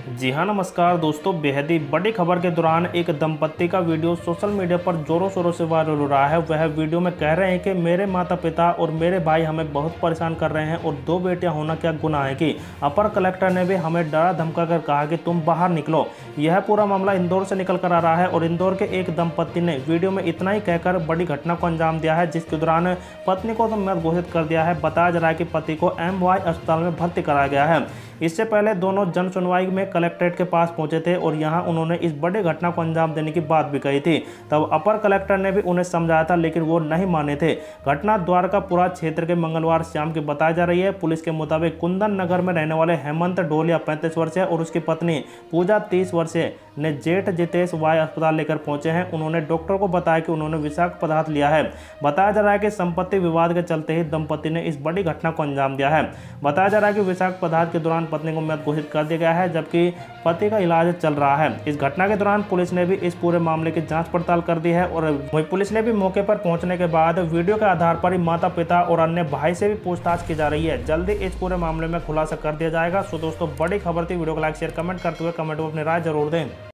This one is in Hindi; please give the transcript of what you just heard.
जी हाँ, नमस्कार दोस्तों। बेहद ही बड़ी खबर के दौरान एक दंपत्ति का वीडियो सोशल मीडिया पर जोरों शोरों से वायरल हो रहा है। वह वीडियो में कह रहे हैं कि मेरे माता पिता और मेरे भाई हमें बहुत परेशान कर रहे हैं और दो बेटियां होना क्या गुनाह है कि अपर कलेक्टर ने भी हमें डरा धमका कर कहा कि तुम बाहर निकलो। यह पूरा मामला इंदौर से निकल कर आ रहा है और इंदौर के एक दंपत्ति ने वीडियो में इतना ही कहकर बड़ी घटना को अंजाम दिया है, जिसके दौरान पत्नी को तो मृत घोषित कर दिया है। बताया जा रहा है कि पति को MY अस्पताल में भर्ती कराया गया है। इससे पहले दोनों जन सुनवाई में कलेक्ट्रेट के पास पहुंचे थे और यहां उन्होंने इस बड़ी घटना को अंजाम देने की बात भी कही थी। तब अपर कलेक्टर ने भी उन्हें समझाया था, लेकिन वो नहीं माने थे। घटना द्वारकापुरा क्षेत्र के मंगलवार शाम की बताई जा रही है। पुलिस के मुताबिक कुंदन नगर में रहने वाले हेमंत ढोलिया 35 वर्षीय और उसकी पत्नी पूजा 30 वर्षीय ने जेठ जितेश वाई अस्पताल लेकर पहुंचे हैं। उन्होंने डॉक्टर को बताया कि उन्होंने विषाक्त पदार्थ लिया है। बताया जा रहा है कि संपत्ति विवाद के चलते ही दंपति ने इस बड़ी घटना को अंजाम दिया है। बताया जा रहा है कि विषाक्त पदार्थ के दौरान पत्नी को मृत घोषित कर दिया गया है, जबकि पति का इलाज चल रहा है। इस घटना के दौरान पुलिस ने भी इस पूरे मामले की जांच पड़ताल कर दी है और वहीं पुलिस ने भी मौके पर पहुंचने के बाद वीडियो के आधार पर ही माता पिता और अन्य भाई से भी पूछताछ की जा रही है। जल्दी इस पूरे मामले में खुलासा कर दिया जाएगा। सो दोस्तों, बड़ी खबर थी। वीडियो को लाइक शेयर कमेंट करते हुए कमेंट में अपनी राय जरूर दें।